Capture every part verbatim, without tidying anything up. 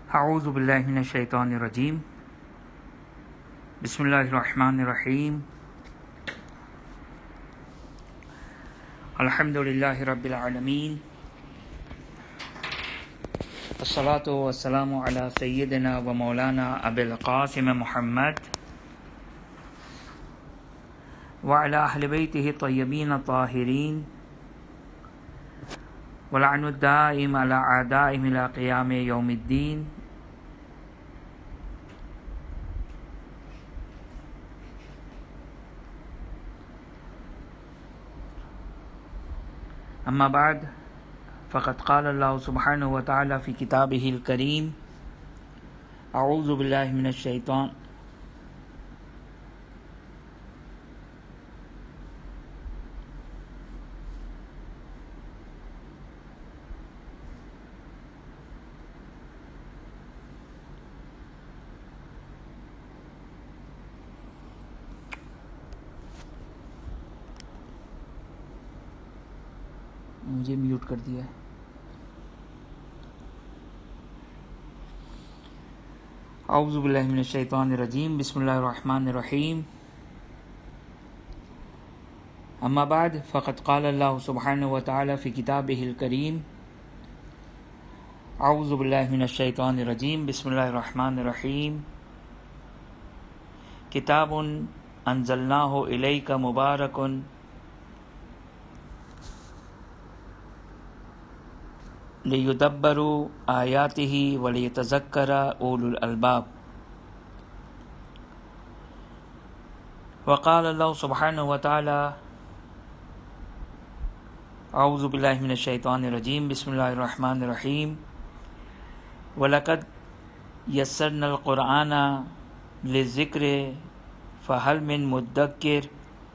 اعوذ باللہ من الشیطان الرجیم بسم اللہ الرحمن الرحیم الحمد للہ رب العالمین الصلاۃ والسلام علی سیدنا و مولانا ابی القاسم محمد وعلی اہل بیتہ الطیبین الطاہرین ولعن الدائم علی اعدائهم الی قیام یوم الدین. اما بعد فقد قال اللہ سبحانہ وتعالی فی کتابہ الکریم اعوذ باللہ من الشیطان مجھے میوٹ کر دیا ہے. اعوذ باللہ من الشیطان الرجیم بسم اللہ الرحمن الرحیم. اما بعد فقد قال اللہ سبحانہ وتعالی فی کتابہ الکریم اعوذ باللہ من الشیطان الرجیم بسم اللہ الرحمن الرحیم. کتاب انزلناہ الیک مبارک لیدبروا آیاتہ ولیتذکر اولو الالباب. وقال اللہ سبحانہ وتعالی اعوذ باللہ من الشیطان الرجیم بسم اللہ الرحمن الرحیم. وَلَقَدْ يَسَّرْنَا الْقُرْآنَ لِلذِّكْرِ فَهَلْ مِن مُدَّكِّرٍ.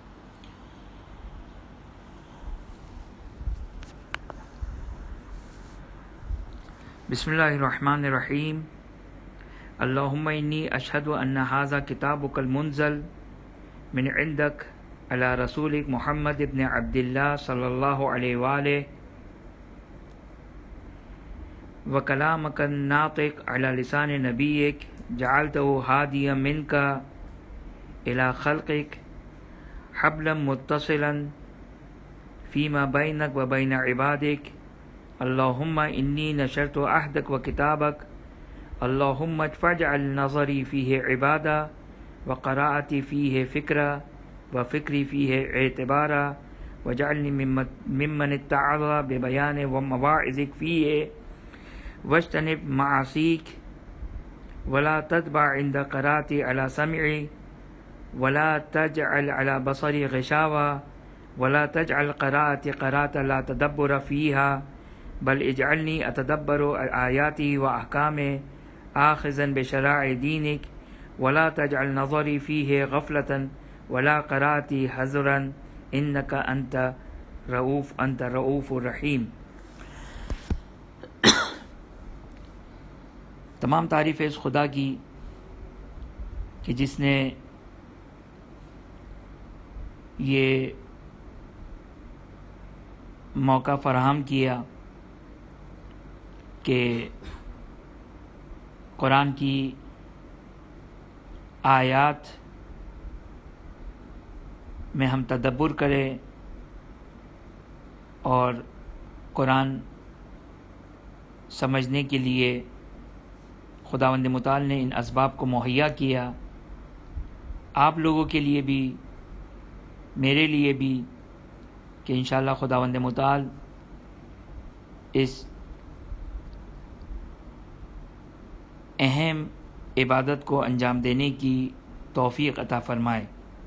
بسم اللہ الرحمن الرحیم. اللہم انی اشہد ان ھذا کتابک المنزل من عندک علی رسولک محمد ابن عبد اللہ صلی اللہ علیہ وآلہ وکلامک الناطق علی لسان نبیک جعلتہ ہادیا منک الی خلقک حبلا متصلا فیما بینک و بین عبادک. اللہم انی نشرت عہدک و کتابک اللہم فاجعل نظری فیہ عبادہ و قراءتی فیہ فکرہ و فکری فیہ اعتبارہ وجعلنی ممن اتعظ ببیان و مواعظک فیہ واجتنب معاصیک ولا تتبع عند قراءتی علی سمعی ولا تجعل علی بصری غشاوہ ولا تجعل قراءتی قراءة لا تدبر فیہا بل اجعلنی اتدبر آیاتی و احکام آخذا بشرائع دینک ولا تجعل نظری فیہ غفلتا ولا قراءتی حذرا انک انت رؤوف انت رؤوف الرحیم. تمام تعریف اس خدا کی کہ جس نے یہ موقع فراہم کیا کہ قرآن کی آیات میں ہم تدبر کریں اور قرآن سمجھنے کے لیے خداوند متعال نے ان اسباب کو مہیا کیا. آپ لوگوں کے لیے بھی میرے لیے بھی کہ انشاءاللہ خداوند متعال اس اہم عبادت کو انجام دینے کی توفیق عطا فرمائے.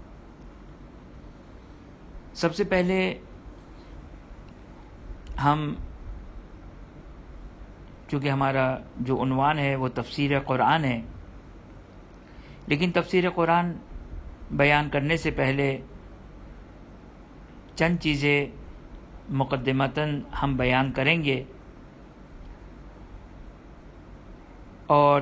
سب سے پہلے ہم چونکہ ہمارا جو عنوان ہے وہ تفسیر قرآن ہے، لیکن تفسیر قرآن بیان کرنے سے پہلے چند چیزیں مقدمتاً ہم بیان کریں گے. اور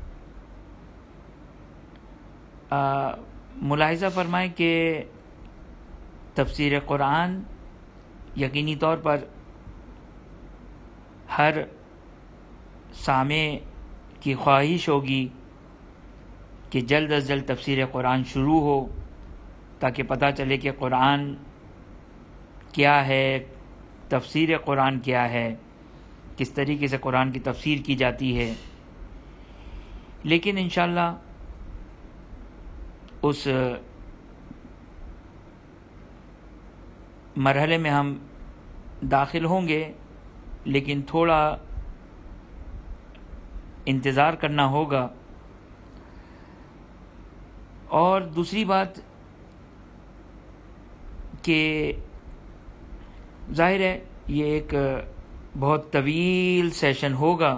آ, ملاحظہ فرمائیں کہ تفسیر قرآن یقینی طور پر ہر سامع کی خواہش ہوگی کہ جلد از جلد تفسیر قرآن شروع ہو، تاکہ پتہ چلے کہ قرآن کیا ہے، تفسیر قرآن کیا ہے، کس طریقے سے قرآن کی تفسیر کی جاتی ہے۔ لیکن انشاءاللہ اس مرحلے میں ہم داخل ہوں گے، لیکن تھوڑا انتظار کرنا ہوگا۔ اور دوسری بات کہ ظاہر ہے یہ ایک بہت طویل سیشن ہوگا،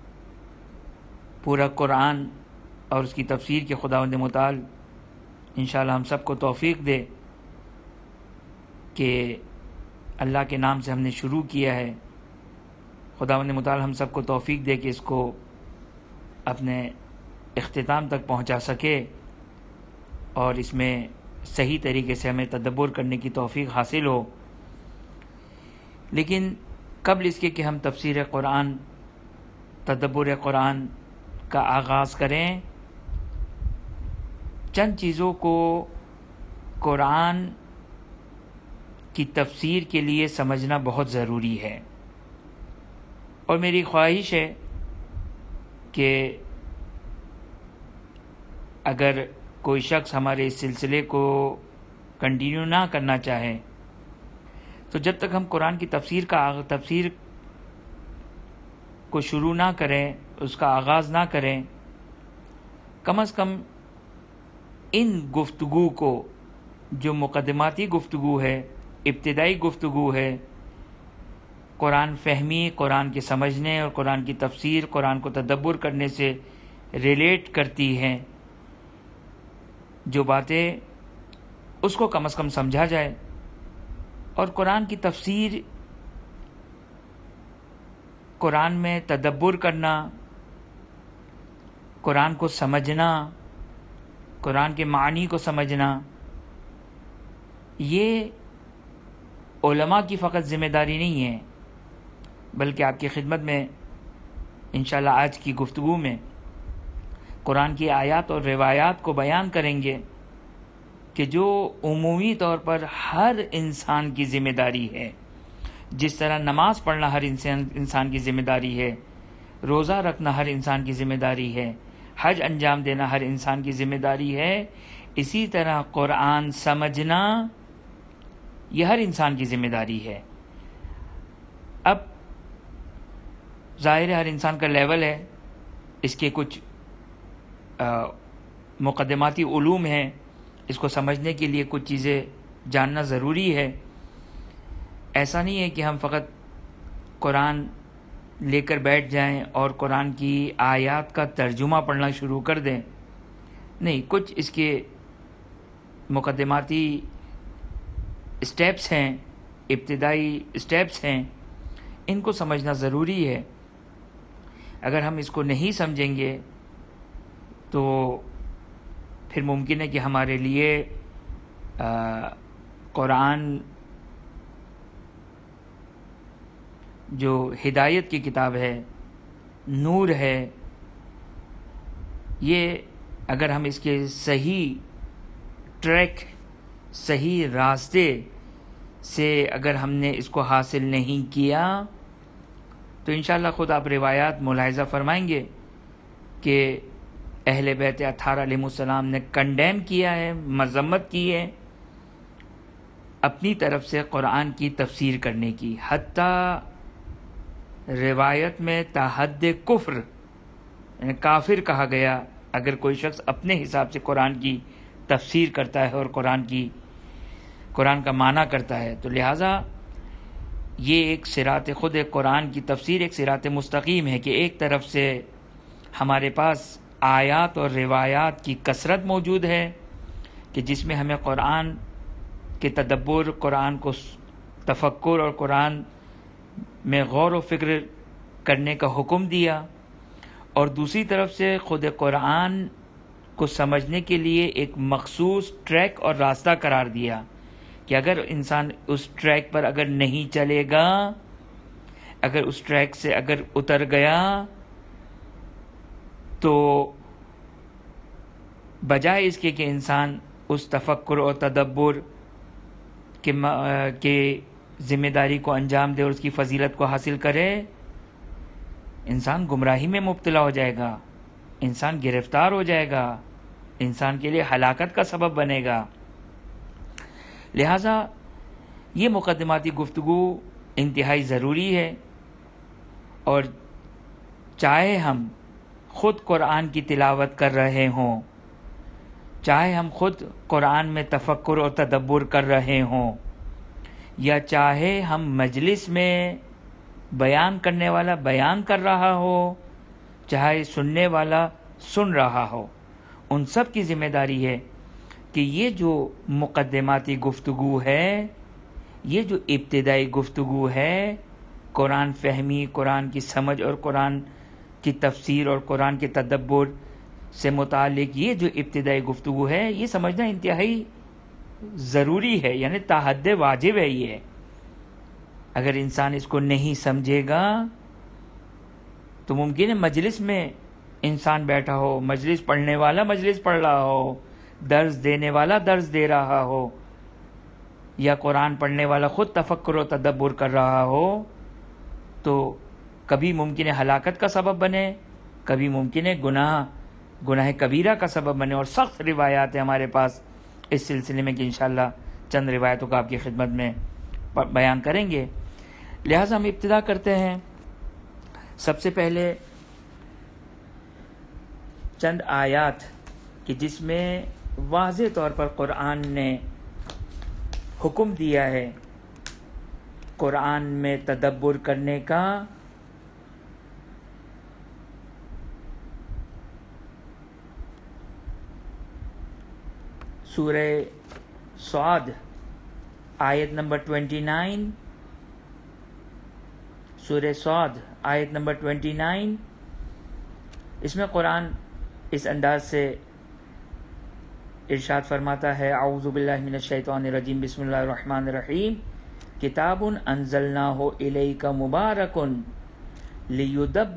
پورا قرآن اور اس کی تفسیر کے خداوند متعال انشاءاللہ ہم سب کو توفیق دے کہ اللہ کے نام سے ہم نے شروع کیا ہے، خداوند متعال ہم سب کو توفیق دے کہ اس کو اپنے اختتام تک پہنچا سکے اور اس میں صحیح طریقے سے ہمیں تدبر کرنے کی توفیق حاصل ہو۔ لیکن قبل اس کے کہ ہم تفسیر قرآن، تدبر قرآن کا آغاز کریں، چند چیزوں کو قرآن کی تفسیر کے لیے سمجھنا بہت ضروری ہے، اور میری خواہش ہے کہ اگر کوئی شخص ہمارے اس سلسلے کو کنٹینیو نہ کرنا چاہے تو جب تک ہم قرآن کی تفسیر کا تفسیر کو شروع نہ کریں، اس کا آغاز نہ کریں، کم از کم ان گفتگو کو جو مقدماتی گفتگو ہے، ابتدائی گفتگو ہے، قرآن فہمی، قرآن کے سمجھنے اور قرآن کی تفسیر، قرآن کو تدبر کرنے سے ریلیٹ کرتی ہیں جو باتیں، اس کو کم از کم سمجھا جائے۔ اور قرآن کی تفسیر، قرآن میں تدبر کرنا، قرآن کو سمجھنا، قرآن کے معنی کو سمجھنا، یہ علماء کی فقط ذمہ داری نہیں ہے، بلکہ آپ کی خدمت میں انشاءاللہ آج کی گفتگو میں قرآن کی آیات اور روایات کو بیان کریں گے کہ جو عمومی طور پر ہر انسان کی ذمہ داری ہے۔ جس طرح نماز پڑھنا ہر انسان انسان کی ذمہ داری ہے، روزہ رکھنا ہر انسان کی ذمہ داری ہے، حج انجام دینا ہر انسان کی ذمہ داری ہے، اسی طرح قرآن سمجھنا یہ ہر انسان کی ذمہ داری ہے۔ اب ظاہر ہے ہر انسان کا لیول ہے، اس کے کچھ مقدماتی علوم ہیں، اس کو سمجھنے کے لیے کچھ چیزیں جاننا ضروری ہے۔ ایسا نہیں ہے کہ ہم فقط قرآن لے کر بیٹھ جائیں اور قرآن کی آیات کا ترجمہ پڑھنا شروع کر دیں، نہیں، کچھ اس کے مقدماتی اسٹیپس ہیں، ابتدائی اسٹیپس ہیں، ان کو سمجھنا ضروری ہے۔ اگر ہم اس کو نہیں سمجھیں گے تو پھر ممکن ہے کہ ہمارے لیے قرآن جو ہدایت کی کتاب ہے، نور ہے، یہ اگر ہم اس کے صحیح ٹریک، صحیح راستے سے اگر ہم نے اس کو حاصل نہیں کیا تو انشاءاللہ خود آپ روایات ملاحظہ فرمائیں گے کہ اہل بیت اطہار علیہ السلام نے کنڈیم کیا ہے، مذمت کی ہے اپنی طرف سے قرآن کی تفسیر کرنے کی، حتیٰ روایت میں تا حد کفر، یعنی کافر کہا گیا اگر کوئی شخص اپنے حساب سے قرآن کی تفسیر کرتا ہے اور قرآن کی قرآن کا معنی کرتا ہے۔ تو لہٰذا یہ ایک صراط، خود قرآن کی تفسیر ایک صراط مستقیم ہے کہ ایک طرف سے ہمارے پاس آیات اور روایات کی کثرت موجود ہے کہ جس میں ہمیں قرآن کے تدبر، قرآن کو تفکر اور قرآن میں غور و فکر کرنے کا حکم دیا، اور دوسری طرف سے خود قرآن کو سمجھنے کے لیے ایک مخصوص ٹریک اور راستہ قرار دیا کہ اگر انسان اس ٹریک پر اگر نہیں چلے گا، اگر اس ٹریک سے اگر اتر گیا تو بجائے اس کے کہ انسان اس تفکر اور تدبر کے کے ذمہ داری کو انجام دے اور اس کی فضیلت کو حاصل کرے، انسان گمراہی میں مبتلا ہو جائے گا، انسان گرفتار ہو جائے گا، انسان کے لیے ہلاکت کا سبب بنے گا۔ لہٰذا یہ مقدماتی گفتگو انتہائی ضروری ہے، اور چاہے ہم خود قرآن کی تلاوت کر رہے ہوں، چاہے ہم خود قرآن میں تفکر اور تدبر کر رہے ہوں، یا چاہے ہم مجلس میں بیان کرنے والا بیان کر رہا ہو، چاہے سننے والا سن رہا ہو، ان سب کی ذمہ داری ہے کہ یہ جو مقدماتی گفتگو ہے، یہ جو ابتدائی گفتگو ہے، قرآن فہمی، قرآن کی سمجھ اور قرآن کی تفسیر اور قرآن کے تدبر سے متعلق یہ جو ابتدائی گفتگو ہے، یہ سمجھنا انتہائی ضروری ہے، یعنی تا حد واجب ہے یہ۔ اگر انسان اس کو نہیں سمجھے گا تو ممکن ہے مجلس میں انسان بیٹھا ہو، مجلس پڑھنے والا مجلس پڑھ رہا ہو، درس دینے والا درس دے رہا ہو، یا قرآن پڑھنے والا خود تفکر و تدبر کر رہا ہو، تو کبھی ممکن ہے ہلاکت کا سبب بنے، کبھی ممکن ہے گناہ گناہ کبیرہ کا سبب بنے، اور سخت روایات ہیں ہمارے پاس اس سلسلے میں کہ انشاءاللہ چند روایتوں کا آپ کی خدمت میں بیان کریں گے۔ لہٰذا ہم ابتدا کرتے ہیں۔ سب سے پہلے چند آیات کہ جس میں واضح طور پر قرآن نے حکم دیا ہے قرآن میں تدبر کرنے کا۔ سورہ صاد آیت نمبر ٹوینٹی نائن، سورہ صاد آیت نمبر ٹوینٹی نائن، اس میں قرآن اس انداز سے ارشاد فرماتا ہے، اعوذ باللہ من الشیطان الرجیم، بسم اللہ الرحمن الرحیم، کتاب انزلناہ الیک مبارک لیدب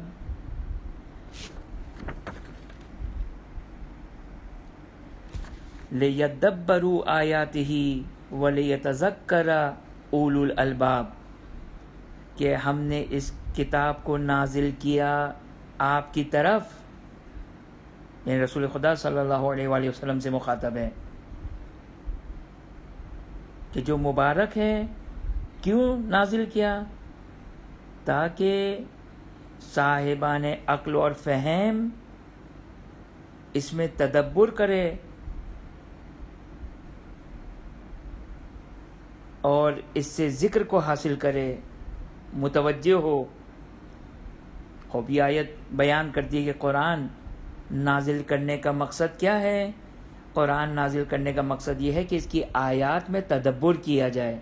لیدبروا آیاتہ ولیتذکر اولو الالباب، کہ ہم نے اس کتاب کو نازل کیا آپ کی طرف، یعنی رسول خدا صلی اللہ علیہ وآلہ وسلم سے مخاطب ہے کہ جو مبارک ہے، کیوں نازل کیا؟ تاکہ صاحبان عقل اور فہم اس میں تدبر کرے اور اس سے ذکر کو حاصل کرے، متوجہ ہو۔ خوب یہ آیت بیان کرتی ہے کہ قرآن نازل کرنے کا مقصد کیا ہے۔ قرآن نازل کرنے کا مقصد یہ ہے کہ اس کی آیات میں تدبر کیا جائے۔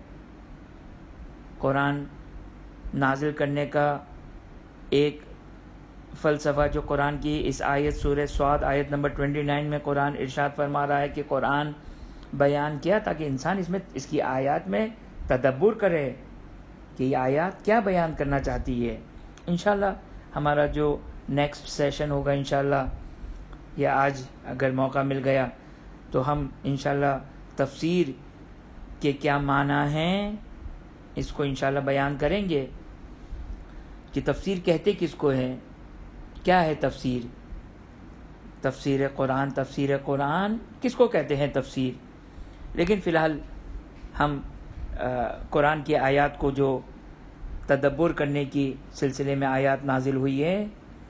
قرآن نازل کرنے کا ایک فلسفہ جو قرآن کی اس آیت سورہ صاد آیت نمبر ٹوینٹی نائن میں قرآن ارشاد فرما رہا ہے کہ قرآن بیان کیا تاکہ انسان اس میں اس کی آیات میں تدبر کرے کہ یہ آیات کیا بیان کرنا چاہتی ہے۔ انشاءاللہ ہمارا جو نیکسٹ سیشن ہوگا انشاءاللہ، یا آج اگر موقع مل گیا تو ہم انشاءاللہ تفسیر کے کیا معنی ہیں اس کو انشاءاللہ بیان کریں گے کہ تفسیر کہتے کس کو ہے، کیا ہے تفسیر۔ تفسیر قرآن تفسیر قرآن کس کو کہتے ہیں تفسیر؟ لیکن فی الحال ہم قرآن کی آیات کو جو تدبر کرنے کی سلسلے میں آیات نازل ہوئی ہے،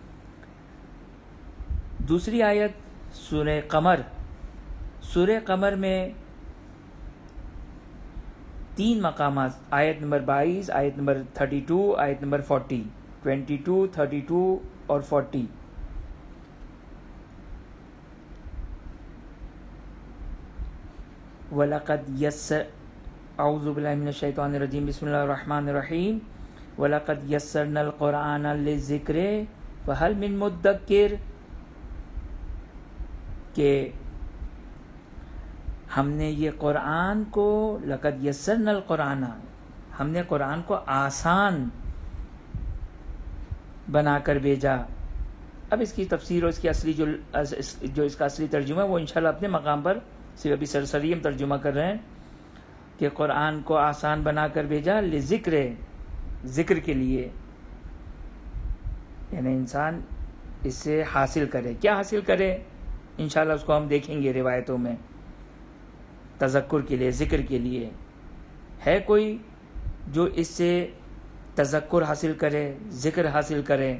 دوسری آیت سورہ قمر، سورہ قمر میں تین مقامات، آیت نمبر بائیس، آیت نمبر تھرٹی ٹو، آیت number forty, twenty two, thirty two اور فورٹی۔ وَلَقَدْ يَسَّرْ اعوذ باللہ من الشیطان الرجیم، بسم اللہ الرحمن الرحیم، وَلَقَدْ يَسَّرْنَا الْقُرْآنَ لِلذِّكْرِ فَهَلْ مِن مُدَّكِرٍ، کہ ہم نے یہ قرآن کو لقد یسرنا القرآن، ہم نے قرآن کو آسان بنا کر بھیجا، اب اس کی تفسیر اور اس کی اصلی جو جو اس کا اصلی ترجمہ ہے وہ انشاءاللہ اپنے مقام پر صرف ابھی سرسری ہم ترجمہ کر رہے ہیں کہ قرآن کو آسان بنا کر بھیجا لذکر، ذکر کے لیے، یعنی انسان اس سے حاصل کرے. کیا حاصل کرے؟ انشاءاللہ اس کو ہم دیکھیں گے روایتوں میں. تذکر کے لیے، ذکر کے لیے. ہے کوئی جو اس سے تذکر حاصل کرے، ذکر حاصل کرے؟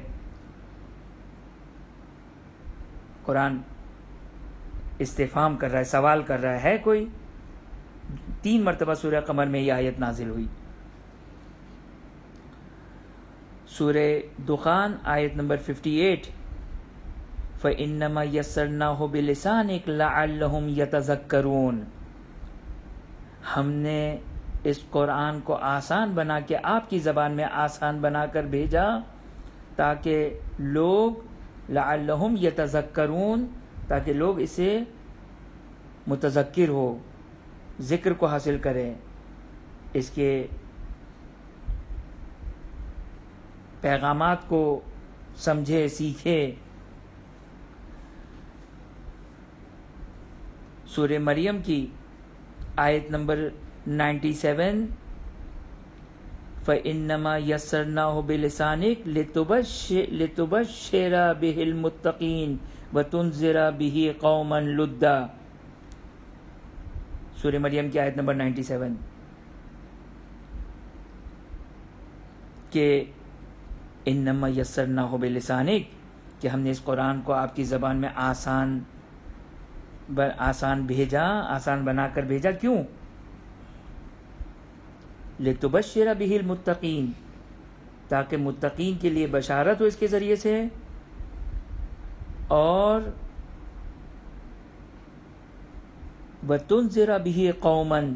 قرآن استفہام کر رہا ہے، سوال کر رہا ہے. ہے کوئی؟ تین مرتبہ سورہ قمر میں یہ آیت نازل ہوئی. سورہ دخان آیت نمبر اٹھاون، فَإِنَّمَا يَسَّرْنَاهُ بِلِسَانِكَ لَعَلَّهُمْ يَتَذَكَّرُونَ. ہم نے اس قرآن کو آسان بنا کے آپ کی زبان میں آسان بنا کر بھیجا تاکہ لوگ لعلہم یتذکرون، تاکہ لوگ اسے متذکر ہو، ذکر کو حاصل کریں، اس کے پیغامات کو سمجھے، سیکھے. سورہ مریم کی آیت نمبر سینتاسی، فَإِنَّمَا يَسَّرْنَاهُ بِلِسَانِكَ لِتُبَشِّرَ لِتُبَشِّرَ بِهِ الْمُتَّقِينَ وَتُنذِرَ بِهِ قَوْمًا لُدًّا. سورہ مریم کی آیت نمبر سینتاسی کہ انما یسرناہ بلسانک، کہ ہم نے اس قرآن کو آپ کی زبان میں آسان آسان بھیجا، آسان بنا کر بھیجا. کیوں؟ لِتُبَشِّرَ بِهِ الْمُتَّقِينَ، تاکہ متقین کے لیے بشارت ہو اس کے ذریعے سے، اور وَتُنذِرَ بِهِ قَوْمًا،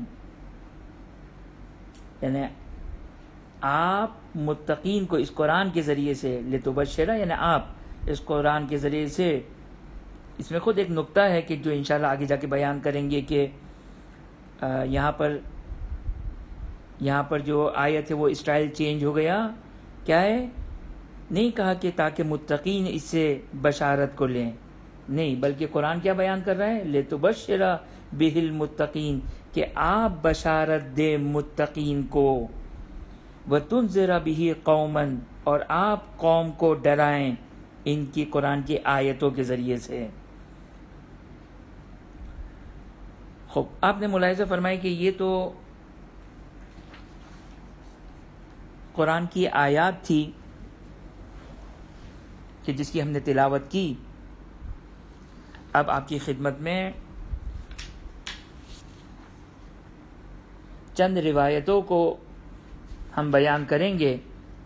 یعنی آپ متقین کو اس قرآن کے ذریعے سے، لِتُبَشِّرَ یعنی آپ اس قرآن کے ذریعے سے. اس میں خود ایک نکتہ ہے کہ جو انشاءاللہ آگے جا کے بیان کریں گے کہ یہاں پر یہاں پر جو آیت ہے وہ اسٹائل چینج ہو گیا. کیا ہے؟ نہیں کہا کہ تاکہ متقین اس سے بشارت کو لیں، نہیں، بلکہ قرآن کیا بیان کر رہا ہے؟ لِتُبَشِّرَ بِهِ الْمُتَّقِينَ، کہ آپ بشارت دیں متقین کو. وَتُنذِرَ بِهِ قَوْمًا، اور آپ قوم کو ڈرائیں ان کی قرآن کی آیتوں کے ذریعے سے. خوب، آپ نے ملاحظہ فرمایا کہ یہ تو قرآن کی آیات تھی کہ جس کی ہم نے تلاوت کی. اب آپ کی خدمت میں چند روایتوں کو ہم بیان کریں گے.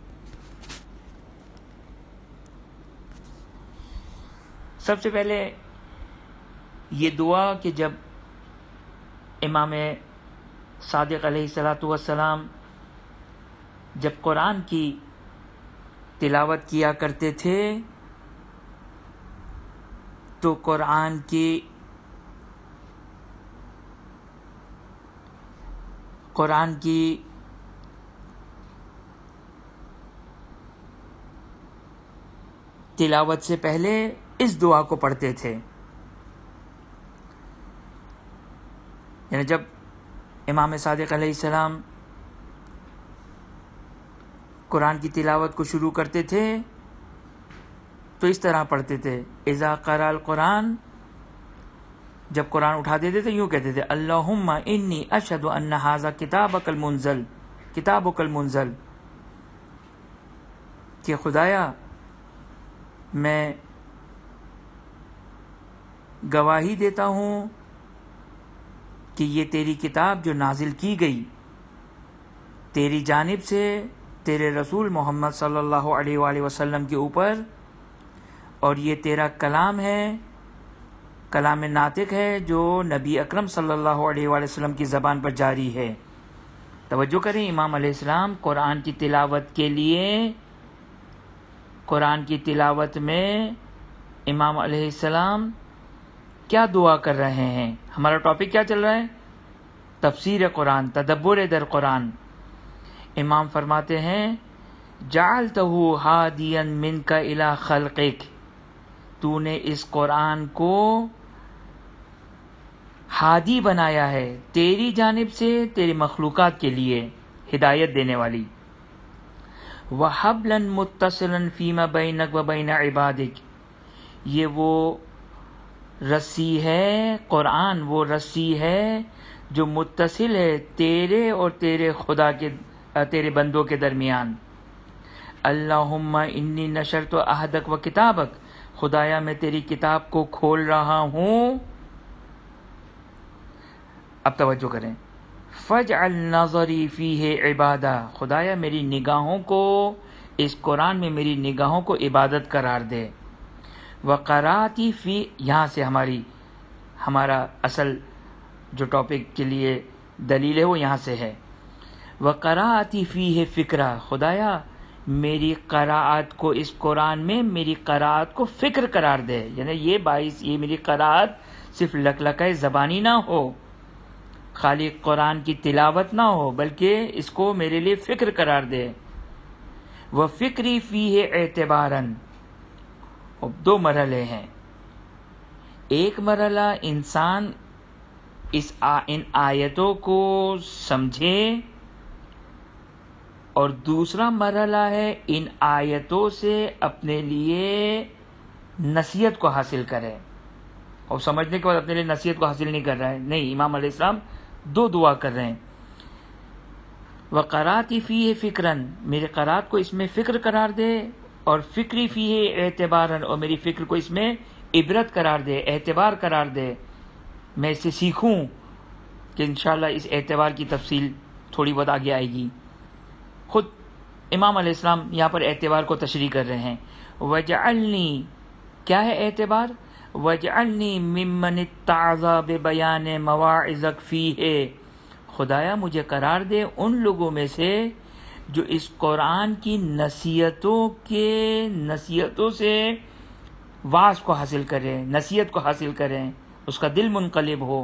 سب سے پہلے یہ دعا کہ جب امام صادق علیہ الصلاۃ والسلام جب قرآن کی تلاوت کیا کرتے تھے تو قرآن کی قرآن کی تلاوت سے پہلے اس دعا کو پڑھتے تھے. یعنی جب امام صادق علیہ السلام قرآن کی تلاوت کو شروع کرتے تھے تو اس طرح پڑھتے تھے. اذا قرأ القرآن، جب قرآن اٹھا دیتے تھے یوں کہتے تھے اللہم انی اشہد ان ھذا کتابک المنزل کتابک المنزل، کہ خدایا میں گواہی دیتا ہوں کہ یہ تیری کتاب جو نازل کی گئی تیری جانب سے تیرے رسول محمد صلی اللہ علیہ وآلہ وسلم کے اوپر، اور یہ تیرا کلام ہے، کلام ناطق ہے جو نبی اکرم صلی اللہ علیہ وآلہ وسلم کی زبان پر جاری ہے. توجہ کریں، امام علیہ السلام قرآن کی تلاوت کے لیے قرآن کی تلاوت میں امام علیہ السلام کیا دعا کر رہے ہیں. ہمارا ٹاپک کیا چل رہا ہے؟ تفسیر قرآن، تدبر در قرآن. امام فرماتے ہیں جعلتہ ہادیا منک الی خلقک، تو نے اس قرآن کو ہادی بنایا ہے تیری جانب سے تیری مخلوقات کے لیے ہدایت دینے والی. وَحَبْلًا مُتَّصِلًا فِيمَا بَيْنَكَ وَبَيْنَ عِبَادِكَ، یہ وہ رسی ہے، قرآن وہ رسی ہے جو متصل ہے تیرے اور تیرے خدا کے تیرے بندوں کے درمیان. اللہم انی نشرت عہدک و کتابک، خدایا میں تیری کتاب کو کھول رہا ہوں. اب توجہ کریں. فَاجْعَلْ نَظَرِي فِيهِ عِبَادَةً، خدایا میری نگاہوں کو اس قرآن میں میری نگاہوں کو عبادت قرار دے. وَقَرَاتِي فِي، یہاں سے ہماری ہمارا اصل جو ٹاپک کے لیے دلیل ہے وہ یہاں سے ہے. وَقَرَاتِي فِيهِ فِكْرًا، خدایا میری قراءت کو اس قرآن میں میری قراءت کو فکر قرار دے. یعنی یہ باعث یہ میری قراءت صرف لکلکہ زبانی نہ ہو، خالی قرآن کی تلاوت نہ ہو، بلکہ اس کو میرے لیے فکر قرار دے. وَفِكْرِي فِيهِ اعتباراً، اب دو مرحلے ہیں. ایک مرحلہ انسان اس آ ان آیتوں کو سمجھے، اور دوسرا مرحلہ ہے ان آیتوں سے اپنے لیے نصیحت کو حاصل کرے. اور سمجھنے کے بعد اپنے لیے نصیحت کو حاصل نہیں کر رہا ہے، نہیں، امام علیہ السلام دو دعا کر رہے ہیں. وَقَرَاتِ فِيهِ فِكْرًا، میرے قرات کو اس میں فکر قرار دے، اور فکری فیہ اعتباراً، اور میری فکر کو اس میں عبرت قرار دے، اعتبار قرار دے. میں اس سے سیکھوں کہ انشاءاللہ اس اعتبار کی تفصیل تھوڑی بہت آگے آئے گی. خود امام علیہ السلام یہاں پر اعتبار کو تشریح کر رہے ہیں. وَجْعَلْنِي، کیا ہے اعتبار؟ وَجْعَلْنِي مِمَّنِ اتَّعَظَ بِبَيَانِ مَوَاعِظَكَ فِيهِ، خدایا مجھے قرار دے ان لوگوں میں سے جو اس قرآن کی نصیحتوں کے نصیحتوں سے واعظ کو حاصل کریں، نصیحت کو حاصل کریں، اس کا دل منقلب ہو.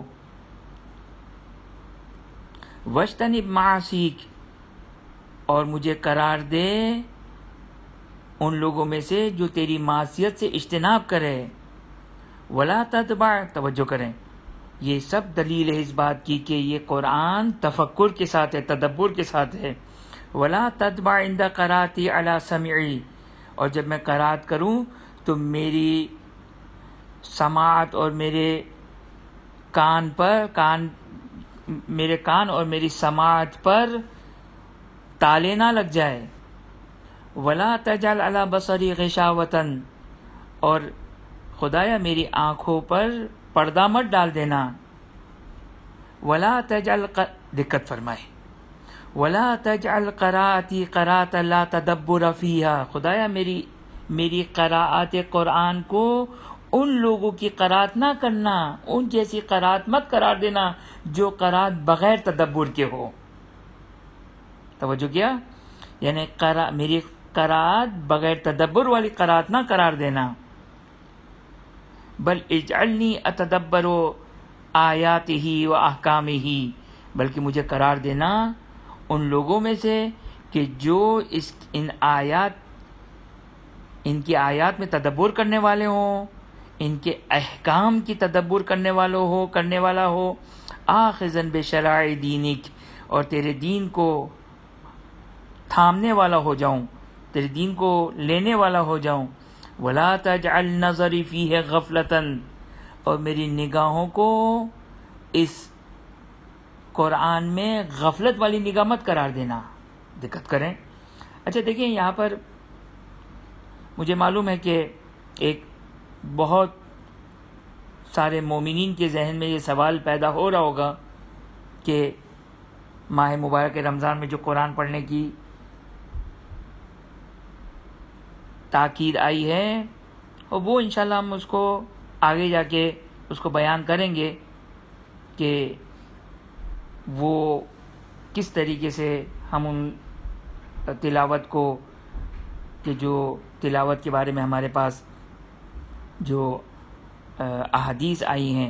وَاجْتَنِبْ مَعَاصِيكَ، اور مجھے قرار دے ان لوگوں میں سے جو تیری معصیت سے اجتناب کرے. وَلَا تَتْبَعْ، توجہ کریں، یہ سب دلیل ہے اس بات کی کہ یہ قرآن تفکر کے ساتھ ہے، تدبر کے ساتھ ہے. وَلَا تَتْبَعْ عِنْدَ قَرَاتِي عَلَى سَمْعِي، اور جب میں قرات کروں تو میری سماعت اور میرے کان پر کان میرے کان اور میری سماعت پر تالے نہ لگ جائے. وَلَا تَجْعَلْ عَلَى بَصَرِي غِشَاوَةً، اور خدایا میری آنکھوں پر پردہ مت ڈال دینا. وَلَا تَجْعَلْ ق... دقت فرمائے. وَلَا تَجْعَلْ قَرَاءَتِي قَرَاءَةً لَا تَدَبُّرَ فِيهَا، خدایا میری میری قراءت قرآن کو ان لوگوں کی قرات نہ کرنا، ان جیسی قرات مت قرار دینا جو قرات بغیر تدبر کے ہو. توجہ کیا؟ یعنی قرا میری قرات بغیر تدبر والی قرات نہ قرار دینا. بل اجعلنی اتدبر آیاتہ و احکامہ، بلکہ مجھے قرار دینا ان لوگوں میں سے کہ جو اس ان آیات ان کی آیات میں تدبر کرنے والے ہوں، ان کے احکام کی تدبر کرنے والوں ہو کرنے والا ہو. آخذن بشرائع دینک، اور تیرے دین کو تھامنے والا ہو جاؤں، تیرے دین کو لینے والا ہو جاؤں. وَلَا تَجْعَلْ نَظَرِي فِيهِ غَفْلَةً، اور میری نگاہوں کو اس قرآن میں غفلت والی نگاہ مت قرار دینا. دقت کریں. اچھا دیکھیں، یہاں پر مجھے معلوم ہے کہ ایک بہت سارے مومنین کے ذہن میں یہ سوال پیدا ہو رہا ہوگا کہ ماہ مبارک رمضان میں جو قرآن پڑھنے کی تاکید آئی ہے، اور وہ انشاءاللہ ہم اس کو آگے جا کے اس کو بیان کریں گے کہ وہ کس طریقے سے ہم ان تلاوت کو، کہ جو تلاوت کے بارے میں ہمارے پاس جو احادیث آئی ہیں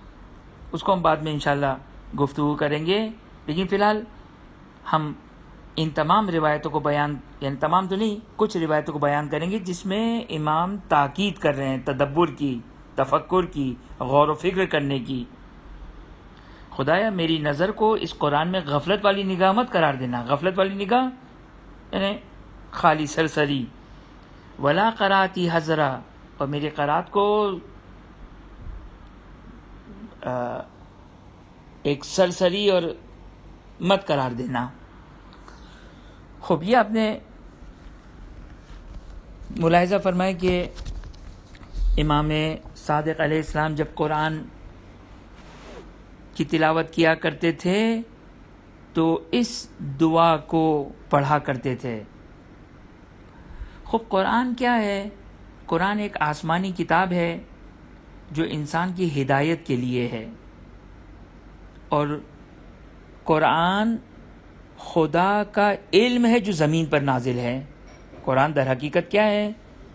اس کو ہم بعد میں انشاءاللہ گفتگو کریں گے. لیکن فی الحال ہم ان تمام روایتوں کو بیان، یعنی تمام تو نہیں، کچھ روایتوں کو بیان کریں گے جس میں امام تاکید کر رہے ہیں تدبر کی، تفکر کی، غور و فکر کرنے کی۔ خدایا میری نظر کو اس قرآن میں غفلت والی نگاہ مت قرار دینا۔ غفلت والی نگاہ یعنی خالی سرسری، ولا قراتی حضرا، اور میری قرات کو ایک سرسری اور مت قرار دینا۔ خوب یہ آپ نے ملاحظہ فرمائے کہ امام صادق علیہ السلام جب قرآن کی تلاوت کیا کرتے تھے تو اس دعا کو پڑھا کرتے تھے۔ خوب قرآن کیا ہے؟ قرآن ایک آسمانی کتاب ہے جو انسان کی ہدایت کے لیے ہے، اور قرآن خدا کا علم ہے جو زمین پر نازل ہے۔ قرآن در حقیقت کیا ہے؟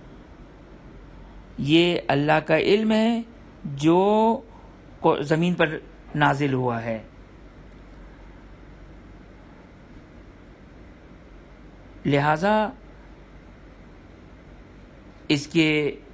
یہ اللہ کا علم ہے جو زمین پر نازل ہوا ہے۔ لہذا اس کے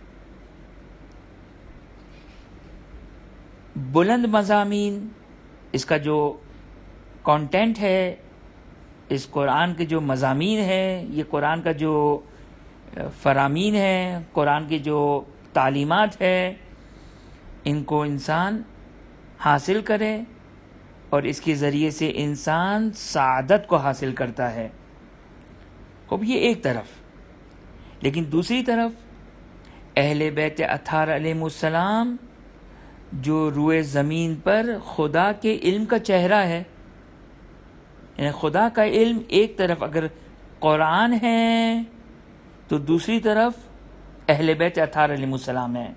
بلند مضامین، اس کا جو کانٹینٹ ہے، اس قرآن کے جو مضامین ہیں، یہ قرآن کا جو فرامین ہے، قرآن کی جو تعلیمات ہے، ان کو انسان حاصل کرے اور اس کے ذریعے سے انسان سعادت کو حاصل کرتا ہے۔ اب یہ ایک طرف، لیکن دوسری طرف اہل بیت اطہار علیہ السلام جو روئے زمین پر خدا کے علم کا چہرہ ہے، یعنی خدا کا علم ایک طرف اگر قرآن ہے تو دوسری طرف اہل بیت اطہار علیہ السلام ہے،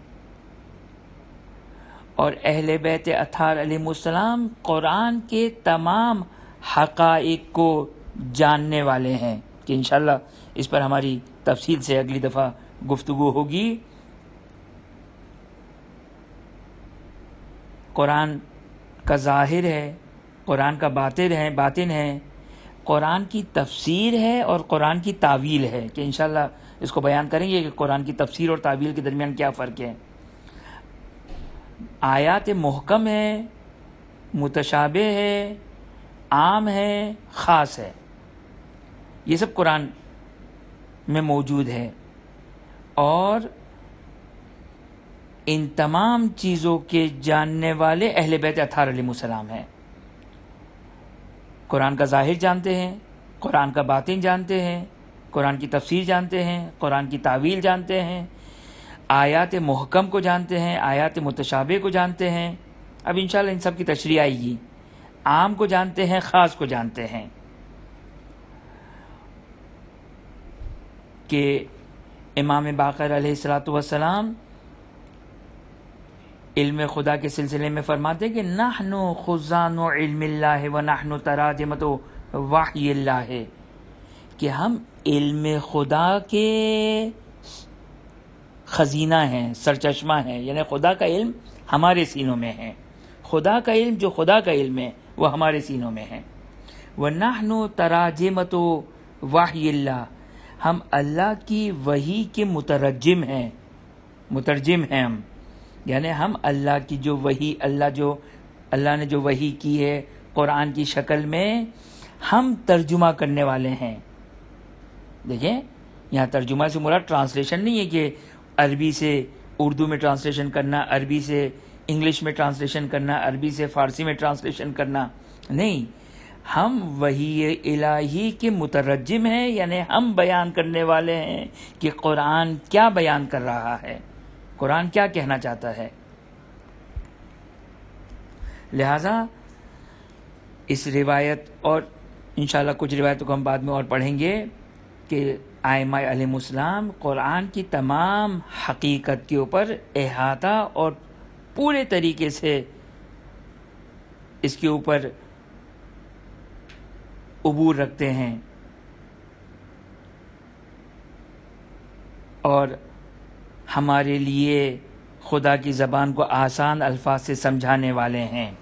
اور اہل بیت اطہار علیہ السلام قرآن کے تمام حقائق کو جاننے والے ہیں، کہ انشاءاللہ اس پر ہماری تفصیل سے اگلی دفعہ گفتگو ہوگی۔ قرآن کا ظاہر ہے، قرآن کا باطن ہے باطن ہے قرآن کی تفسیر ہے اور قرآن کی تعویل ہے، کہ انشاءاللہ اس کو بیان کریں گے کہ قرآن کی تفسیر اور تعویل کے درمیان کیا فرق ہے۔ آیات محکم ہے، متشابہ ہے، عام ہے، خاص ہے، یہ سب قرآن میں موجود ہے، اور ان تمام چیزوں کے جاننے والے اہل بیت اطہار علیہ السلام ہیں۔ قرآن کا ظاہر جانتے ہیں، قرآن کا باطن جانتے ہیں، قرآن کی تفسیر جانتے ہیں، قرآن کی تعویل جانتے ہیں، آیات محکم کو جانتے ہیں، آیات متشابہ کو جانتے ہیں۔ اب انشاءاللہ ان سب کی تشریح آئے گی۔ عام کو جانتے ہیں، خاص کو جانتے ہیں، کہ امام باقر علیہ الصلوۃ والسلام علم خدا کے سلسلے میں فرماتے کہ نحن خزان علم اللہ و نحن تراجمۃ وحی اللہ، کہ ہم علم خدا کے خزینہ ہیں، سرچشمہ ہیں، یعنی خدا کا علم ہمارے سینوں میں ہے، خدا کا علم جو خدا کا علم ہے وہ ہمارے سینوں میں ہے۔ وَنَحْنُ تَرَاجِمَةُ وَحْيِ اللَّهِ، ہم اللہ کی وحی کے مترجم ہیں، مترجم ہیں ہم، یعنی ہم اللہ کی جو وحی، اللہ جو اللہ نے جو وحی کی ہے قرآن کی شکل میں، ہم ترجمہ کرنے والے ہیں۔ دیکھیں یہاں ترجمہ سے مراد ٹرانسلیشن نہیں ہے کہ عربی سے اردو میں ٹرانسلیشن کرنا، عربی سے انگلش میں ٹرانسلیشن کرنا، عربی سے فارسی میں ٹرانسلیشن کرنا، نہیں، ہم وحی الہی کے مترجم ہیں، یعنی ہم بیان کرنے والے ہیں کہ قرآن کیا بیان کر رہا ہے، قرآن کیا کہنا چاہتا ہے۔ لہذا اس روایت اور انشاءاللہ کچھ روایتوں کو ہم بعد میں اور پڑھیں گے کہ ائمہ علیہ السلام قرآن کی تمام حقیقت کے اوپر احاطہ اور پورے طریقے سے اس کے اوپر عبور رکھتے ہیں، اور ہمارے لیے خدا کی زبان کو آسان الفاظ سے سمجھانے والے ہیں۔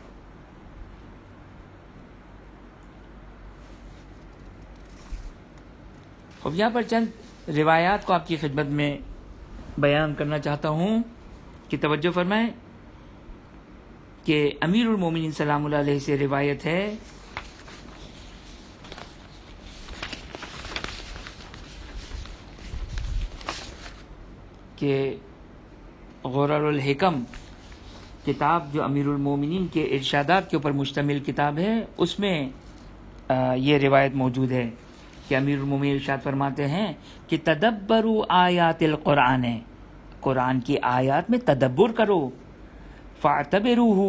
اب یہاں پر چند روایات کو آپ کی خدمت میں بیان کرنا چاہتا ہوں کہ توجہ فرمائیں کہ امیر المومنین سلام اللہ علیہ سے روایت ہے کہ غرر الحکم کتاب جو امیر المومنین کے ارشادات کے اوپر مشتمل کتاب ہے، اس میں یہ روایت موجود ہے کہ امیر المومنین ارشاد فرماتے ہیں کہ تدبروا آیات القرآن، قرآن کی آیات میں تدبر کرو، فاعتبروہ،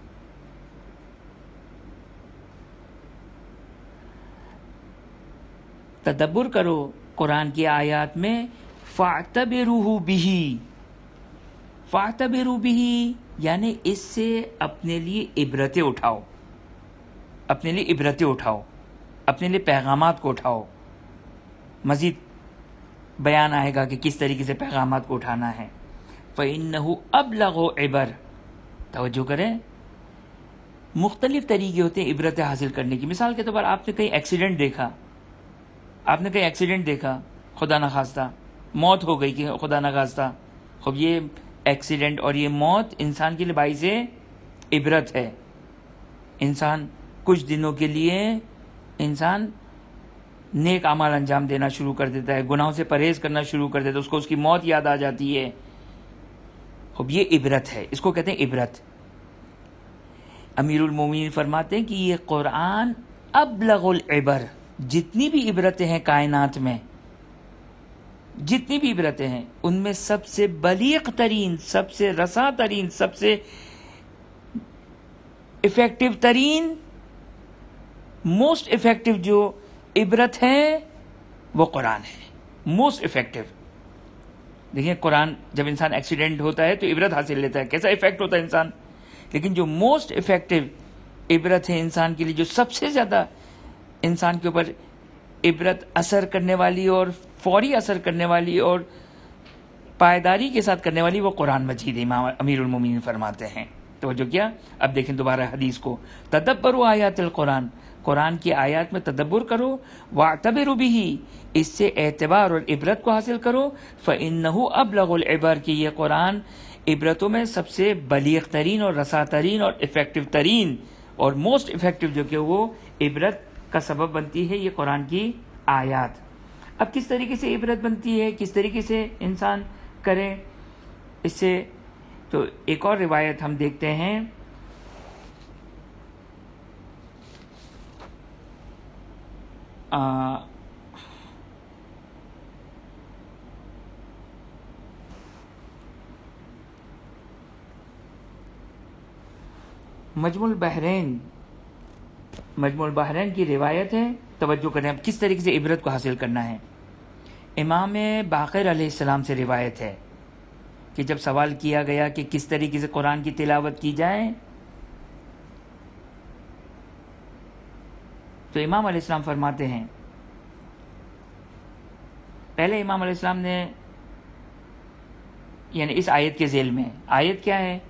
تدبر کرو قرآن کی آیات میں، فاعتبروہ بہ، فاعتبروا بہ یعنی اس سے اپنے لیے عبرتیں اٹھاؤ، اپنے لیے عبرتیں اٹھاؤ، اپنے لیے پیغامات کو اٹھاؤ۔ مزید بیان آئے گا کہ کس طریقے سے پیغامات کو اٹھانا ہے۔ فَإِنَّهُ أَبْلَغُ عِبَرٍ، توجہ کریں، مختلف طریقے ہوتے ہیں عبرت حاصل کرنے کی۔ مثال کے طور پر آپ نے کہیں ایکسیڈنٹ دیکھا، آپ نے کہیں ایکسیڈنٹ دیکھا، خدا نخواستہ موت ہو گئی کہ خدا نخواستہ، خب یہ ایکسیڈنٹ اور یہ موت انسان کے لیے باعث عبرت ہے۔ انسان کچھ دنوں کے لیے انسان نیک اعمال انجام دینا شروع کر دیتا ہے، گناہوں سے پرہیز کرنا شروع کر دیتا ہے، اس کو اس کی موت یاد آ جاتی ہے۔ اب یہ عبرت ہے، اس کو کہتے ہیں عبرت۔ امیر المومنین فرماتے ہیں کہ یہ قرآن ابلغ العبر، جتنی بھی عبرتیں ہیں کائنات میں، جتنی بھی عبرتیں ہیں ان میں سب سے بلیغ ترین، سب سے رسا ترین، سب سے افیکٹو ترین، موسٹ افیکٹو جو عبرت ہے وہ قرآن ہے، موسٹ افیکٹو۔ دیکھیں قرآن، جب انسان ایکسیڈنٹ ہوتا ہے تو عبرت حاصل لیتا ہے، کیسا افیکٹ ہوتا ہے انسان، لیکن جو موسٹ افیکٹو عبرت ہے انسان کے لیے، جو سب سے زیادہ انسان کے اوپر عبرت اثر کرنے والی اور فوری اثر کرنے والی اور پائیداری کے ساتھ کرنے والی، وہ قرآن مجید ہے، امام امیر المومنین فرماتے ہیں۔ توجہ کیا؟ اب دیکھیں دوبارہ حدیث کو، تدبروا آیات القرآن، قرآن کی آیات میں تدبر کرو، واعتبروا بہ، اس سے اعتبار اور عبرت کو حاصل کرو، فإنہ ابلغ العبر، کہ یہ قرآن عبرتوں میں سب سے بلیغ ترین اور رسا ترین اور افیکٹو ترین اور موسٹ افیکٹو جو کہ وہ عبرت کا سبب بنتی ہے، یہ قرآن کی آیات۔ اب کس طریقے سے عبرت بنتی ہے، کس طریقے سے انسان کرے اس سے، تو ایک اور روایت ہم دیکھتے ہیں، آ مجموع البحرین، مجموع البحرین کی روایت ہے، توجہ کریں اب کس طریقے سے عبرت کو حاصل کرنا ہے۔ امام باقر علیہ السلام سے روایت ہے کہ جب سوال کیا گیا کہ کس طریقے سے قرآن کی تلاوت کی جائے، تو امام علیہ السلام فرماتے ہیں، پہلے امام علیہ السلام نے یعنی اس آیت کے ذیل میں، آیت کیا ہے،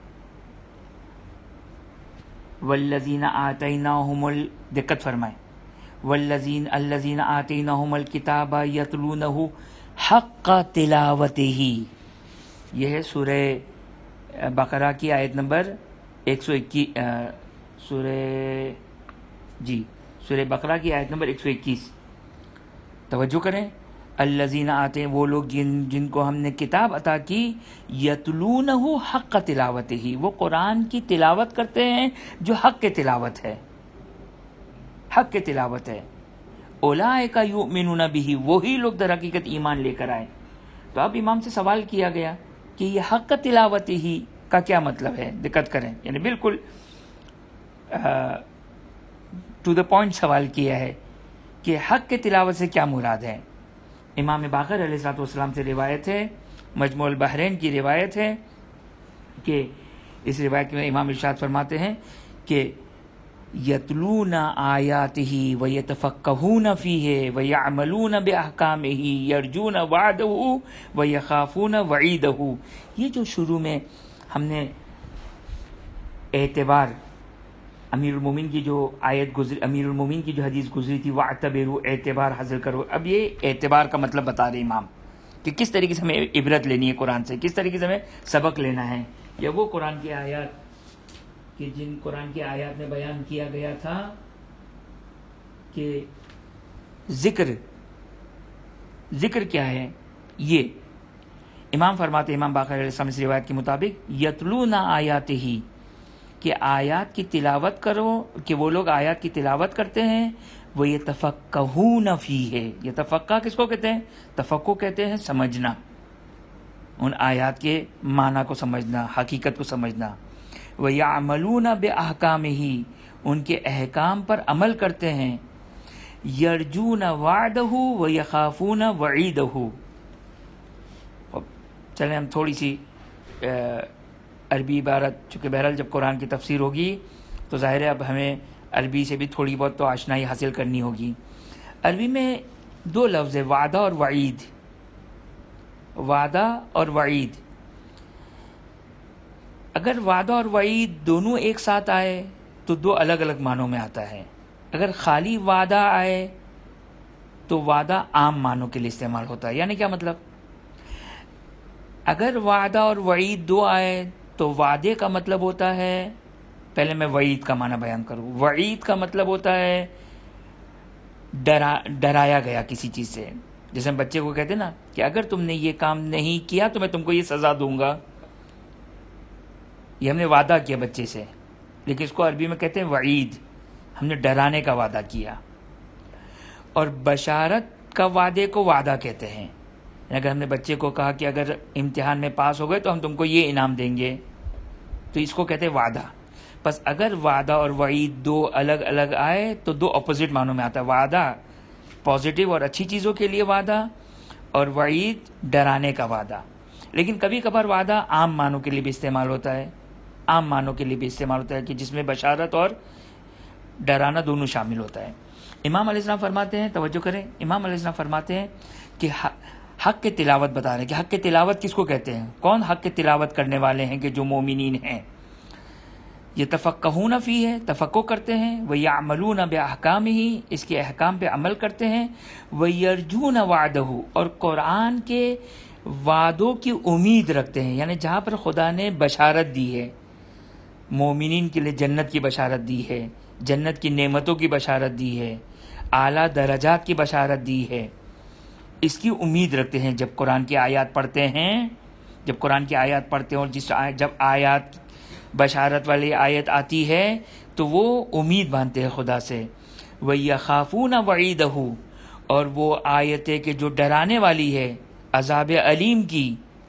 والذین آتیناہم ال دقت فرمائیں، والذین الذین آتیناہم الکتاب یتلونہ حق تلاوتہ، یہ ہے سورہ بقرہ کی آیت نمبر ایک سو اکیس، سورہ جی سورہ بقرہ کی آیت نمبر ایک سو اکیس، توجہ کریں، الذین آتے، وہ لوگ جن جن کو ہم نے کتاب عطا کی، یتلونہ حق تلاوتہ، وہ قرآن کی تلاوت کرتے ہیں جو حق کے تلاوت ہے، حق کے تلاوت ہے، اولئک یؤمنون بہ، وہی لوگ در حقیقت ایمان لے کر آئے۔ تو اب امام سے سوال کیا گیا کہ یہ حق تلاوت ہی کا کیا مطلب ہے، دقت کریں، یعنی بالکل ٹو دا پوائنٹ سوال کیا ہے کہ حق کے تلاوت سے کیا مراد ہے۔ امام باقر علیہ الصلوۃ والسلام سے روایت ہے، مجموع البحرین کی روایت ہے کہ اس روایت میں امام ارشاد فرماتے ہیں کہ یتلون آیاتہ ویتفقہون فیہ ویعملون باحکامہ یرجون وعدہ ویخافون وعیدہ، یہ جو شروع میں ہم نے اعتبار امیر المومن کی جو آیت گزری، امیر المومن کی جو حدیث گزری تھی وَاعْتَبِرُوا، اعتبار حاصل کرو. اب یہ اعتبار کا مطلب بتا رہے امام کہ کس طریقے سے ہمیں عبرت لینی ہے قرآن سے، کس طریقے سے ہمیں سبق لینا ہے. یا وہ قرآن کی آیات کہ جن قرآن کی آیات میں بیان کیا گیا تھا کہ ذکر ذکر کیا ہے. یہ امام فرماتے، امام باقر علیہ السلام سے روایت کے مطابق یتلون آیاتہ، کہ آیات کی تلاوت کرو، کہ وہ لوگ آیات کی تلاوت کرتے ہیں. وہ یتفقہون فیہ، یتفقہ کس کو کہتے ہیں؟ تفقہ کہتے ہیں سمجھنا، ان آیات کے معنی کو سمجھنا، حقیقت کو سمجھنا. وَيَعْمَلُونَ بِأَحْكَامِهِ، ان کے احکام پر عمل کرتے ہیں. یرجون وعدہ ویخافون وعیدہ. چلیں ہم تھوڑی سی عربی عبارت، چونکہ بہرحال جب قرآن کی تفسیر ہوگی تو ظاہر ہے اب ہمیں عربی سے بھی تھوڑی بہت تو آشنائی حاصل کرنی ہوگی. عربی میں دو لفظ ہے، وعدہ اور وعید. وعدہ اور وعید، اگر وعدہ اور وعید دونوں ایک ساتھ آئے تو دو الگ الگ معنوں میں آتا ہے. اگر خالی وعدہ آئے تو وعدہ عام معنوں کے لیے استعمال ہوتا ہے. یعنی کیا مطلب؟ اگر وعدہ اور وعید دو آئے تو وعدے کا مطلب ہوتا ہے، پہلے میں وعید کا معنی بیان کروں. وعید کا مطلب ہوتا ہے ڈرا ڈرایا گیا کسی چیز سے. جیسے ہم بچے کو کہتے ہیں نا کہ اگر تم نے یہ کام نہیں کیا تو میں تم کو یہ سزا دوں گا. یہ ہم نے وعدہ کیا بچے سے، لیکن اس کو عربی میں کہتے ہیں وعید، ہم نے ڈرانے کا وعدہ کیا. اور بشارت کا وعدے کو وعدہ کہتے ہیں. اگر ہم نے بچے کو کہا کہ اگر امتحان میں پاس ہو گئے تو ہم تم کو یہ انعام دیں گے، تو اس کو کہتے ہیں وعدہ. بس اگر وعدہ اور وعید دو الگ الگ آئے تو دو اپوزٹ معنوں میں آتا ہے. وعدہ پازیٹیو اور اچھی چیزوں کے لیے وعدہ، اور وعید ڈرانے کا وعدہ. لیکن کبھی کبھار وعدہ عام معنوں کے لیے بھی استعمال ہوتا ہے، عام معنوں کے لیے بھی استعمال ہوتا ہے کہ جس میں بشارت اور ڈرانا دونوں شامل ہوتا ہے. امام علیہ السلام فرماتے ہیں، توجہ کریں، امام علیہ السلام فرماتے ہیں کہ حق کے تلاوت بتا رہے ہیں کہ حق کے تلاوت کس کو کہتے ہیں، کون حق کے تلاوت کرنے والے ہیں، کہ جو مومنین ہیں. یتفقہون فیہ، تفقہ کرتے ہیں. وَيَعْمَلُونَ بِأَحْكَامِهِ، اس کے احکام پہ عمل کرتے ہیں. وَيَرْجُونَ وَعْدَهُ، اور قرآن کے وعدوں کی امید رکھتے ہیں. یعنی جہاں پر خدا نے بشارت دی ہے، مومنین کے لیے جنت کی بشارت دی ہے، جنت کی نعمتوں کی بشارت دی ہے، اعلیٰ درجات کی بشارت دی ہے، اس کی امید رکھتے ہیں. جب قرآن کی آیات پڑھتے ہیں، جب قرآن کی آیات پڑھتے ہیں اور جس آیت جب آیات بشارت والی آیت آتی ہے تو وہ امید باندھتے ہیں خدا سے. وَيَخَافُونَ وَعِيدَهُ، اور وہ آیت ہے کہ جو ڈرانے والی ہے عذاب علیم کی.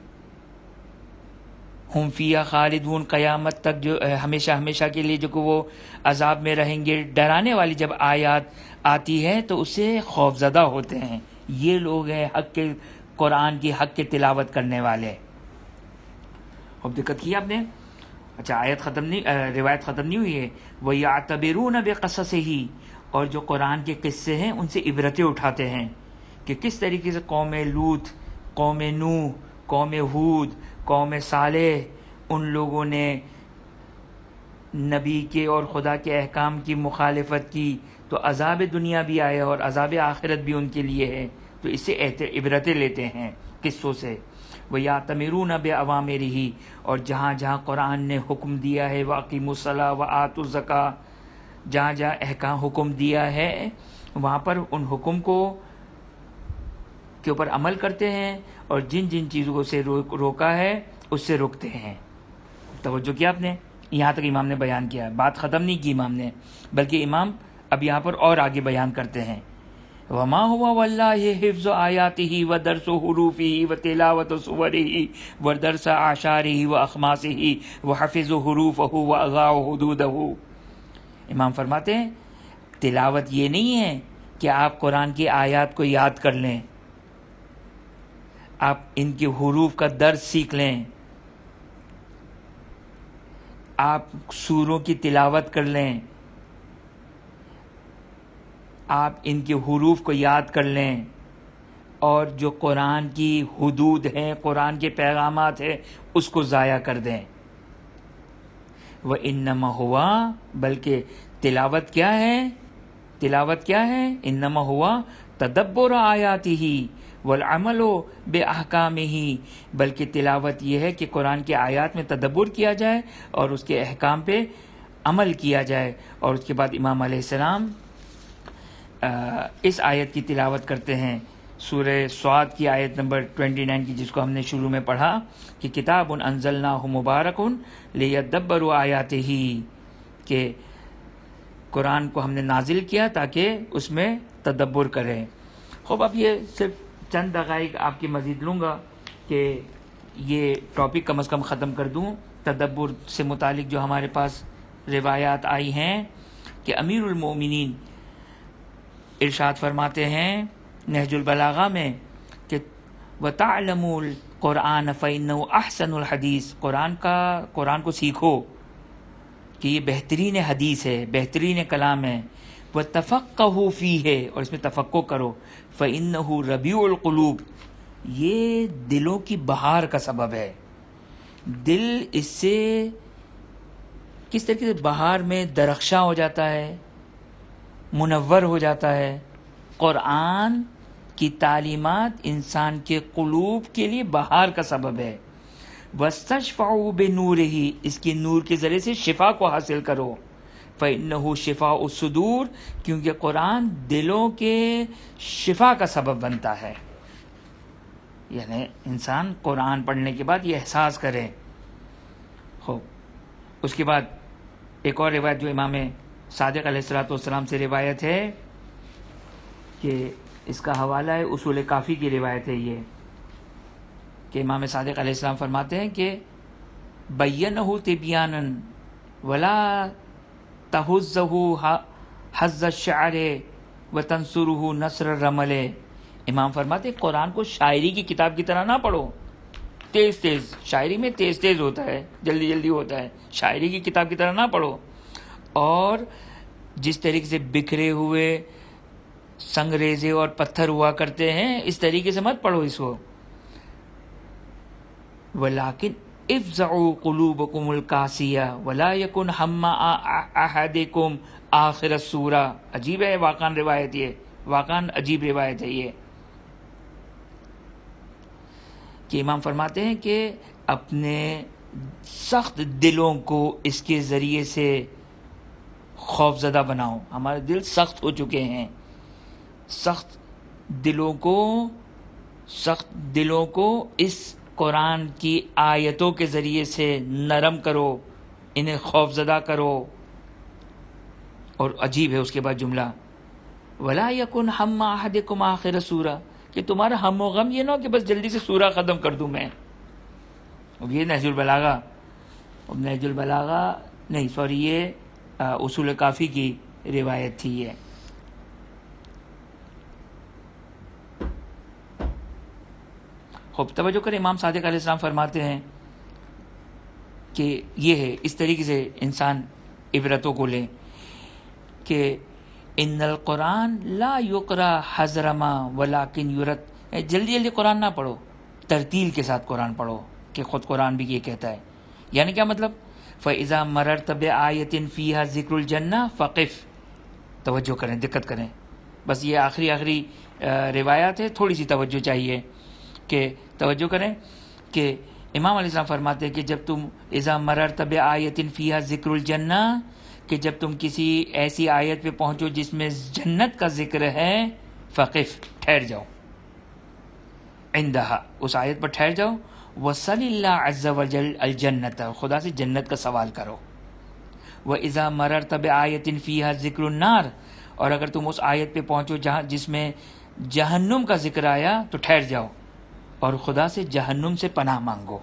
ہم فیہا خالدون، قیامت تک جو ہمیشہ ہمیشہ کے لیے جو کہ وہ عذاب میں رہیں گے. ڈرانے والی جب آیات آتی ہے تو اس سے خوف زدہ ہوتے ہیں. یہ لوگ ہیں حق کے قرآن کی حق کے تلاوت کرنے والے. اب دقت کی آپ نے؟ اچھا آیت ختم نہیں، روایت ختم نہیں ہوئی ہے. وَيَعْتَبِرُونَ بِقَصَصِهِ، اور جو قرآن کے قصے ہیں ان سے عبرتیں اٹھاتے ہیں کہ کس طریقے سے قوم لوط، قوم نوح، قوم ہود، قوم صالح، ان لوگوں نے نبی کے اور خدا کے احکام کی مخالفت کی تو عذاب دنیا بھی آئے اور عذاب آخرت بھی ان کے لیے ہے. تو اس سے عبرتیں لیتے ہیں قصوں سے. وَيَعْتَمِرُونَ بِأَوَامِرِهِ، اور جہاں جہاں قرآن نے حکم دیا ہے وَأَقِیمُوا الصَّلَاةَ وَآتُوا الزَّکَاةَ، جہاں جہاں احکام حکم دیا ہے وہاں پر ان حکم کو کے اوپر عمل کرتے ہیں، اور جن جن چیزوں سے روکا ہے اس سے رکتے ہیں. توجہ کیا آپ نے؟ یہاں تک امام نے بیان کیا، بات ختم نہیں کی امام نے، بلکہ امام اب یہاں پر اور آگے بیان کرتے ہیں. وما هو واللہ حفظ آیاتہ ودرس حروفہ وتلاوت صورہ ودرس اعشارہ واخماسہ وحفظ حروفہ واضاع حدودہ. امام فرماتے ہیں تلاوت یہ نہیں ہے کہ آپ قرآن کی آیات کو یاد کر لیں، آپ ان کے حروف کا درس سیکھ لیں، آپ سوروں کی تلاوت کر لیں، آپ ان کے حروف کو یاد کر لیں، اور جو قرآن کی حدود ہیں، قرآن کے پیغامات ہیں، اس کو ضائع کر دیں. وَإِنَّمَا ہوا، بلکہ تلاوت کیا ہے، تلاوت کیا ہے، انما ہوا تدبر آیاتہ والعمل باحکامہ، بلکہ تلاوت یہ ہے کہ قرآن کے آیات میں تدبر کیا جائے اور اس کے احکام پہ عمل کیا جائے۔ اور اس کے بعد امام علیہ السلام اس آیت کی تلاوت کرتے ہیں، سورہ صاد کی آیت نمبر انیس کی، جس کو ہم نے شروع میں پڑھا کہ کتاب انزلناہ مبارک لیدبروا آیاتہ، کہ قرآن کو ہم نے نازل کیا تاکہ اس میں تدبر کریں۔ خوب، اب یہ صرف چند دقائق آپ کی مزید لوں گا کہ یہ ٹاپک کم از کم ختم کر دوں۔ تدبر سے متعلق جو ہمارے پاس روایات آئی ہیں کہ امیر المومنین ارشاد فرماتے ہیں نہج البلاغہ میں کہ وَتَعْلَمُوا الْقُرْآنَ فَإِنَّهُ أَحْسَنُ الْحَدِيثِ، قرآن کا قرآن کو سیکھو کہ یہ بہترین حدیث ہے، بہترین کلام ہے۔ وَتَفَقَّهُوا فِيهِ، اور اس میں تفقہ کرو۔ فَإِنَّهُ رَبِيعُ الْقُلُوبِ، یہ دلوں کی بہار کا سبب ہے۔ دل اس سے کس طریقے سے بہار میں درخشاں ہو جاتا ہے، منور ہو جاتا ہے۔ قرآن کی تعلیمات انسان کے قلوب کے لیے بہار کا سبب ہے۔ وَاسْتَشْفَعُوا بِنُورِهِ، اس کے نور کے ذریعے سے شفا کو حاصل کرو۔ فَإِنَّهُ شِفَاءُ الصُّدُورِ، کیونکہ قرآن دلوں کے شفا کا سبب بنتا ہے۔ یعنی انسان قرآن پڑھنے کے بعد یہ احساس کرے۔ خوب، اس کے بعد ایک اور روایت جو امام صادق علیہ الصلوۃ والسلام سے روایت ہے کہ اس کا حوالہ ہے اصول کافی کی روایت ہے یہ، کہ امام صادق علیہ السلام فرماتے ہیں کہ بینہ تبیانا ولا تہزہ حز الشعر وتنصرہ نصر الرمل۔ امام فرماتے ہیں قرآن کو شاعری کی کتاب کی طرح نہ پڑھو، تیز تیز، شاعری میں تیز تیز ہوتا ہے، جلدی جلدی ہوتا ہے، شاعری کی کتاب کی طرح نہ پڑھو، اور جس طریقے سے بکھرے ہوئے سنگریزے اور پتھر ہوا کرتے ہیں اس طریقے سے مت پڑھو اس کو۔ وَلَٰكِنْ افزعوا قلوبکم القاسیہ ولا یکن ہم احدکم آخر السورہ۔ عجیب ہے واقعاً روایت، یہ واقعاً عجیب روایت ہے یہ، کہ امام فرماتے ہیں کہ اپنے سخت دلوں کو اس کے ذریعے سے خوف زدہ بناؤ۔ ہمارے دل سخت ہو چکے ہیں، سخت دلوں کو سخت دلوں کو اس قرآن کی آیتوں کے ذریعے سے نرم کرو، انہیں خوف زدہ کرو۔ اور عجیب ہے اس کے بعد جملہ وَلَا يَكُنْ هَمَّ أَحَدِكُمْ آخِرَ سورہ، کہ تمہارا ہم و غم یہ نہ ہو کہ بس جلدی سے سورہ ختم کر دوں میں۔ یہ نہج البلاغہ نہج البلاغہ نہیں سوری یہ اصول کافی کی روایت تھی یہ۔ خوب توجہ کریں، امام صادق علیہ السلام فرماتے ہیں کہ یہ ہے، اس طریقے سے انسان عبرتوں کو لے کہ ان القرآن لا یقرا حضرما ولکن یرت، جلدی جلدی قرآن نہ پڑھو، ترتیل کے ساتھ قرآن پڑھو، کہ خود قرآن بھی یہ کہتا ہے۔ یعنی کیا مطلب؟ فَإِذَا مَرَرْتَ بِآیَةٍ فِيهَا ذِکْرُ الْجَنَّةِ فَقِفْ، توجہ کریں، دقت کریں، بس یہ آخری آخری روایات ہے، تھوڑی سی توجہ چاہیے، کہ توجہ کریں کہ امام علیہ السلام فرماتے ہیں کہ جب تم اذا مررت بآیۃ فیہا ذکر الجنہ، کہ جب تم کسی ایسی آیت پہ پہنچو جس میں جنت کا ذکر ہے، فقف، ٹھہر جاؤ، عندہا، اس آیت پر ٹھہر جاؤ، وصل اللہ عز وجل الجنت، خدا سے جنت کا سوال کرو۔ وَإِذَا مَرَرْتَ بِآیَةٍ فِيهَا ذِکْرُ النَّارِ، اور اگر تم اس آیت پہ پہنچو جہاں جس میں جہنم کا ذکر آیا تو ٹھہر جاؤ اور خدا سے جہنم سے پناہ مانگو۔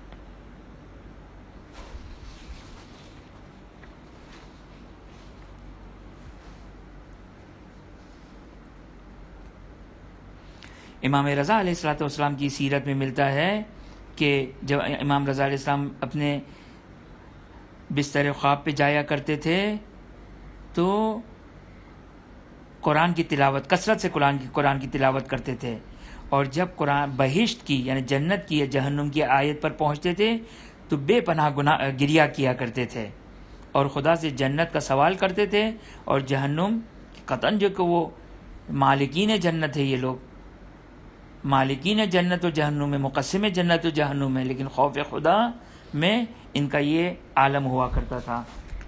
امام رضا علیہ الصلوۃ والسلام کی سیرت میں ملتا ہے کہ جب امام رضا علیہ السلام اپنے بستر خواب پہ جایا کرتے تھے تو قرآن کی تلاوت، کثرت سے قرآن کی قرآن کی تلاوت کرتے تھے، اور جب قرآن بہشت کی یعنی جنت کی یا جہنم کی آیت پر پہنچتے تھے تو بے پناہ گناہ گریہ کیا کرتے تھے، اور خدا سے جنت کا سوال کرتے تھے، اور جہنم قطعاً جو کہ وہ مالکین جنت ہے، یہ لوگ مالکین جنت و جہنم میں، مقسم جنت و جہنم میں، لیکن خوف خدا میں ان کا یہ عالم ہوا کرتا تھا۔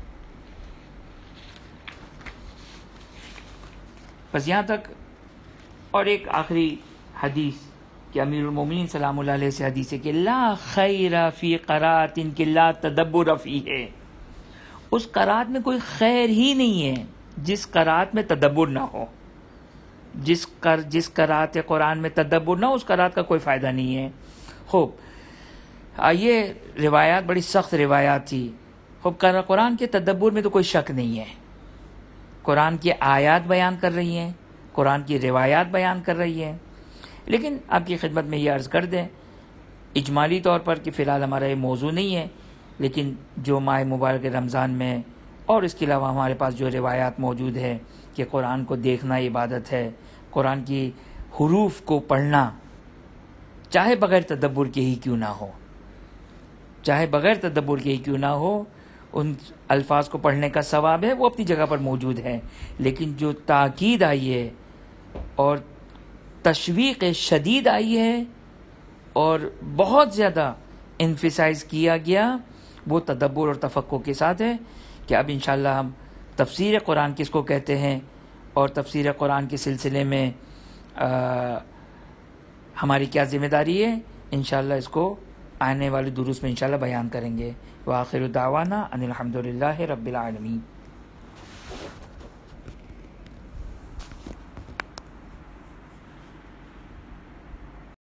بس یہاں تک۔ اور ایک آخری حدیث کہ امیر المومنین سلام اللہ علیہ سے حدیث ہے کہ لا خیر فی قرات کہ لا تدبر فیہ، اس قرات میں کوئی خیر ہی نہیں ہے جس قرات میں تدبر نہ ہو، جس کر جس قرات قرآن میں تدبر نہ ہو اس قرات کا کوئی فائدہ نہیں ہے۔ خوب، یہ روایات بڑی سخت روایات تھی۔ خوب، قرآن کے تدبر میں تو کوئی شک نہیں ہے، قرآن کی آیات بیان کر رہی ہیں، قرآن کی روایات بیان کر رہی ہیں، لیکن آپ کی خدمت میں یہ عرض کر دیں اجمالی طور پر کہ فی الحال ہمارا یہ موضوع نہیں ہے، لیکن جو ماہ مبارک رمضان میں اور اس کے علاوہ ہمارے پاس جو روایات موجود ہے کہ قرآن کو دیکھنا عبادت ہے، قرآن کی حروف کو پڑھنا چاہے بغیر تدبر کے ہی کیوں نہ ہو، چاہے بغیر تدبر کے ہی کیوں نہ ہو، ان الفاظ کو پڑھنے کا ثواب ہے، وہ اپنی جگہ پر موجود ہے، لیکن جو تاکید آئی ہے اور تشویق شدید آئی ہے اور بہت زیادہ انفسائز کیا گیا وہ تدبر اور تفقہ کے ساتھ ہے کہ اب انشاءاللہ ہم تفسیر قرآن کس کو کہتے ہیں اور تفسیر قرآن کے سلسلے میں آ, ہماری کیا ذمہ داری ہے، انشاءاللہ اس کو آنے والے دروس میں انشاءاللہ بیان کریں گے۔ وآخر دعوانا ان الحمدللہ رب العالمین۔